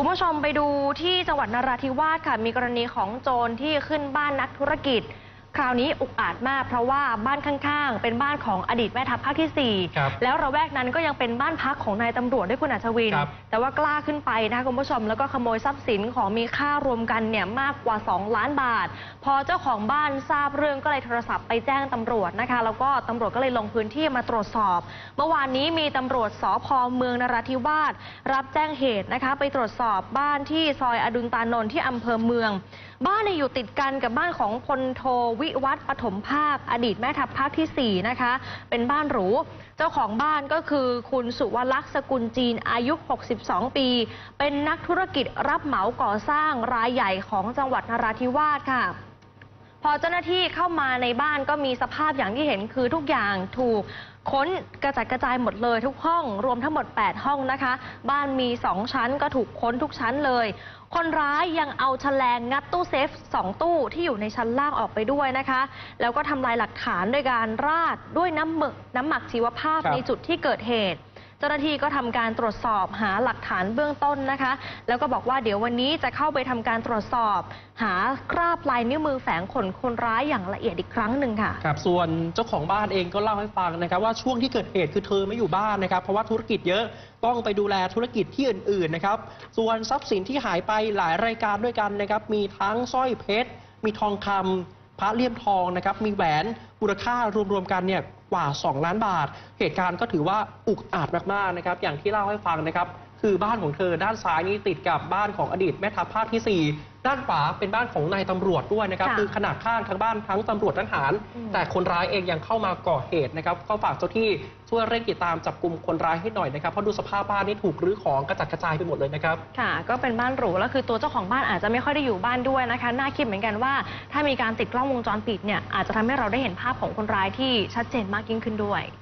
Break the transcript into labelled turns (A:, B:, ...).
A: คุณผู้ชมไปดูที่จังหวัดนราธิวาสค่ะมีกรณีของโจรที่ขึ้นบ้านนักธุรกิจคราวนี้อุกอาจมากเพราะว่าบ้านข้างๆเป็นบ้านของอดีตแม่ทัพภาคที่4แล้วระแวกนั้นก็ยังเป็นบ้านพักของนายตำรวจด้วยคุณอัชวินแต่ว่ากล้าขึ้นไปนะคะคุณผู้ชมแล้วก็ขโมยทรัพย์สินของมีค่ารวมกันเนี่ยมากกว่า2 ล้านบาทพอเจ้าของบ้านทราบเรื่องก็เลยโทรศัพท์ไปแจ้งตำรวจนะคะแล้วก็ตำรวจก็เลยลงพื้นที่มาตรวจสอบเมื่อวานนี้มีตำรวจสภ.เมืองนราธิวาสรับแจ้งเหตุนะคะไปตรวจสอบบ้านที่ซอยอดุลตานนท์ที่อำเภอเมืองบ้านอยู่ติดกันกับบ้านของพลโทวิวัฒน์ปฐมภาคอดีตแม่ทัพภาคที่4นะคะเป็นบ้านหรูเจ้าของบ้านก็คือคุณสุวลักษณ์สกุลจีนอายุ62 ปีเป็นนักธุรกิจรับเหมาก่อสร้างรายใหญ่ของจังหวัดนราธิวาสค่ะพอเจ้าหน้าที่เข้ามาในบ้านก็มีสภาพอย่างที่เห็นคือทุกอย่างถูกค้นกระจัดกระจายหมดเลยทุกห้องรวมทั้งหมด8 ห้องนะคะบ้านมี2 ชั้นก็ถูกค้นทุกชั้นเลยคนร้ายยังเอาแฉลงงัดตู้เซฟ2 ตู้ที่อยู่ในชั้นล่างออกไปด้วยนะคะแล้วก็ทำลายหลักฐานด้วยการราดด้วยน้ำหมักชีวภาพในจุดที่เกิดเหตุเจ้าหน้าที่ก็ทำการตรวจสอบหาหลักฐานเบื้องต้นนะคะแล้วก็บอกว่าเดี๋ยววันนี้จะเข้าไปทำการตรวจสอบหาคราบลายนิ้วมือแฝงขนคนร้ายอย่างละเอียดอีกครั้งหนึ่งค่ะ
B: ครับส่วนเจ้าของบ้านเองก็เล่าให้ฟังนะครับว่าช่วงที่เกิดเหตุคือเธอไม่อยู่บ้านนะครับเพราะว่าธุรกิจเยอะต้องไปดูแลธุรกิจที่อื่นๆนะครับส่วนทรัพย์สินที่หายไปหลายรายการด้วยกันนะครับมีทั้งสร้อยเพชรมีทองคำพระเลี่ยมทองนะครับมีแหวนมูลค่ารวมๆกันเนี่ยกว่า2 ล้านบาทเหตุการณ์ก็ถือว่าอุกอาจมากๆนะครับอย่างที่เล่าให้ฟังนะครับคือบ้านของเธอด้านซ้ายนี้ติดกับบ้านของอดีตแม่ทัพภาคที่4ด้านขวาเป็นบ้านของนายตำรวจด้วยนะครับคือขนาดข้างทั้งบ้านทั้งตำรวจทหารแต่คนร้ายเองยังเข้ามาก่อเหตุนะครับก็ฝากเจ้าที่ช่วยเร่งติดตามจับกลุ่มคนร้ายให้หน่อยนะครับเพราะดูสภาพบ้านนี่ถูกรื้อของกระจัดกระจายไปหมดเลยนะครับ
A: ค่ะก็เป็นบ้านหรูแล้วคือตัวเจ้าของบ้านอาจจะไม่ค่อยได้อยู่บ้านด้วยนะคะน่าคิดเหมือนกันว่าถ้ามีการติดกล้องวงจรปิดเนี่ยอาจจะทำให้เราได้เห็นภาพของคนร้ายที่ชัดเจนมากยิ่งขึ้นด้วย